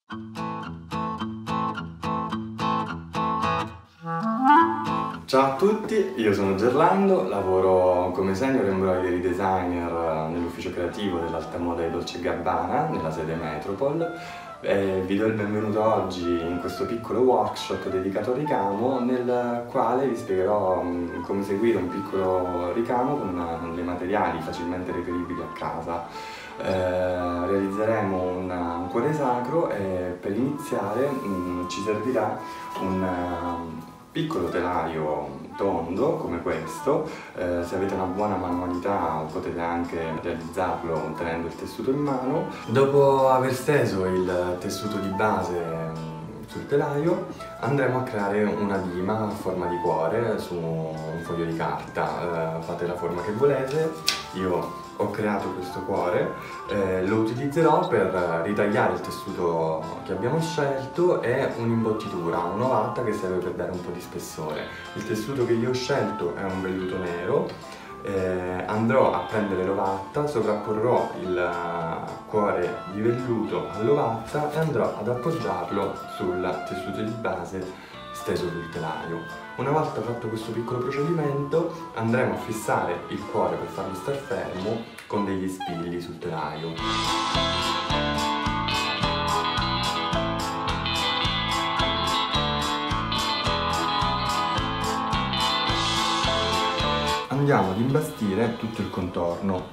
Ciao a tutti, io sono Gerlando, lavoro come senior embroidery designer nell'ufficio creativo dell'Alta Moda di Dolce & Gabbana, nella sede Metropol. Vi do il benvenuto oggi in questo piccolo workshop dedicato al ricamo, nel quale vi spiegherò come seguire un piccolo ricamo con dei materiali facilmente reperibili a casa. Realizzeremo un cuore sacro e per iniziare ci servirà un piccolo telaio tondo come questo. Se avete una buona manualità potete anche realizzarlo tenendo il tessuto in mano. Dopo aver steso il tessuto di base sul telaio andremo a creare una dima a forma di cuore su un foglio di carta. Fate la forma che volete. Io ho creato questo cuore, lo utilizzerò per ritagliare il tessuto che abbiamo scelto e un'imbottitura, un'ovatta che serve per dare un po' di spessore. Il tessuto che io ho scelto è un velluto nero. Andrò a prendere l'ovatta, sovrapporrò il cuore di velluto all'ovatta e andrò ad appoggiarlo sul tessuto di base steso sul telaio. Una volta fatto questo piccolo procedimento andremo a fissare il cuore per farlo star fermo con degli spilli sul telaio. Andiamo ad imbastire tutto il contorno.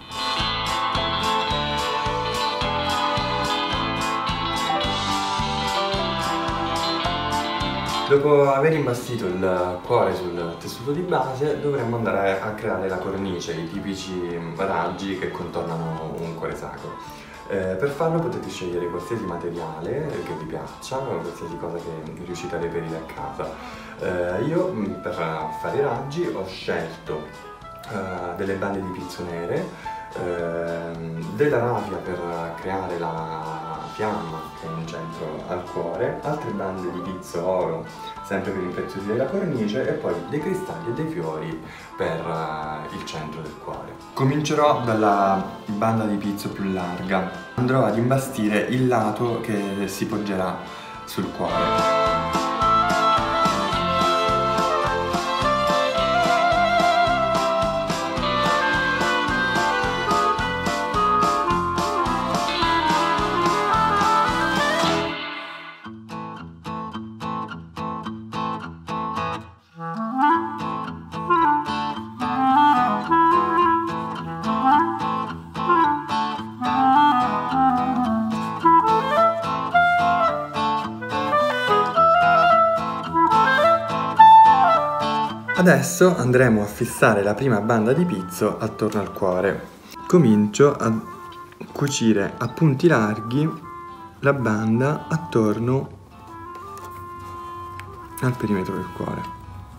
Dopo aver imbastito il cuore sul tessuto di base dovremmo andare a creare la cornice, i tipici raggi che contornano un cuore sacro. Per farlo potete scegliere qualsiasi materiale che vi piaccia, qualsiasi cosa che riuscite a reperire a casa. Io per fare i raggi ho scelto delle bande di pizzo nere, della raffia per creare la fiamma che è in centro al cuore, altre bande di pizzo oro sempre per impreziosire la cornice e poi dei cristalli e dei fiori per il centro del cuore. Comincerò dalla banda di pizzo più larga. Andrò ad imbastire il lato che si poggerà sul cuore. Adesso andremo a fissare la prima banda di pizzo attorno al cuore. Comincio a cucire a punti larghi la banda attorno al perimetro del cuore.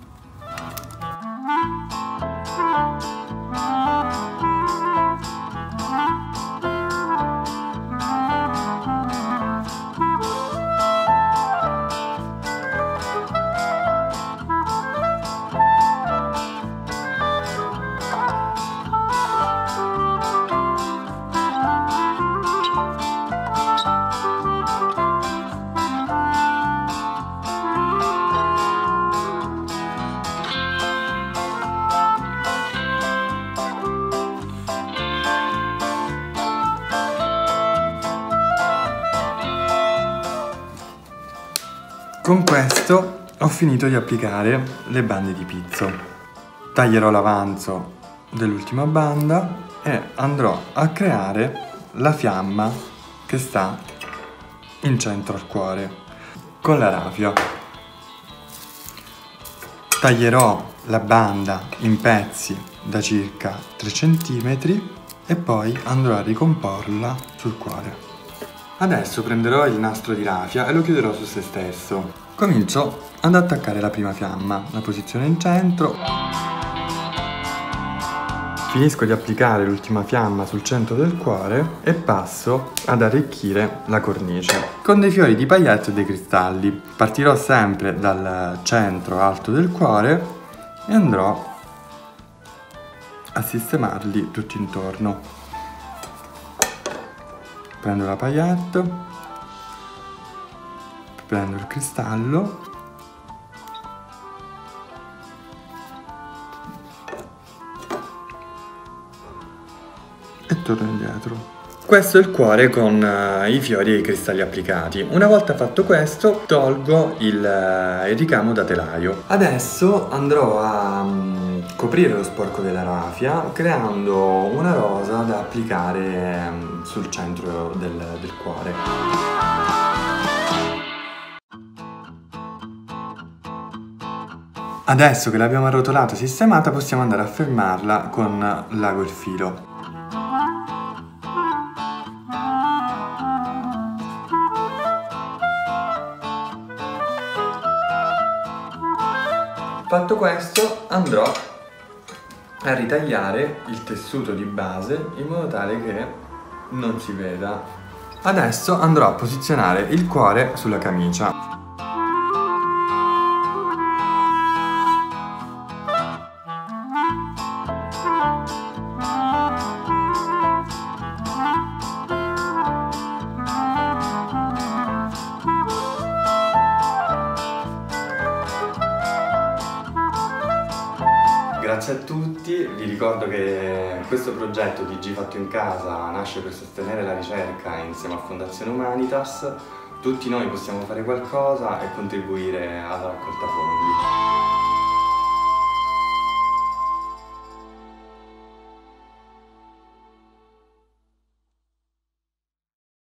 Con questo ho finito di applicare le bande di pizzo. Taglierò l'avanzo dell'ultima banda e andrò a creare la fiamma che sta in centro al cuore con la raffia. Taglierò la banda in pezzi da circa 3 cm e poi andrò a ricomporla sul cuore. Adesso prenderò il nastro di raffia e lo chiuderò su se stesso. Comincio ad attaccare la prima fiamma, la posiziono in centro. Finisco di applicare l'ultima fiamma sul centro del cuore e passo ad arricchire la cornice con dei fiori di paillette e dei cristalli. Partirò sempre dal centro alto del cuore e andrò a sistemarli tutti intorno. Prendo la paillette, Prendo il cristallo e torno indietro. Questo è il cuore con i fiori e i cristalli applicati. Una volta fatto questo, tolgo il ricamo da telaio. Adesso andrò a coprire lo sporco della raffia creando una rosa da applicare sul centro del cuore. Adesso che l'abbiamo arrotolata e sistemata, possiamo andare a fermarla con l'ago e il filo. Fatto questo, andrò a ritagliare il tessuto di base in modo tale che non si veda. Adesso andrò a posizionare il cuore sulla camicia. Grazie a tutti, vi ricordo che questo progetto DG Fatto in Casa nasce per sostenere la ricerca insieme a Fondazione Humanitas. Tutti noi possiamo fare qualcosa e contribuire alla raccolta fondi.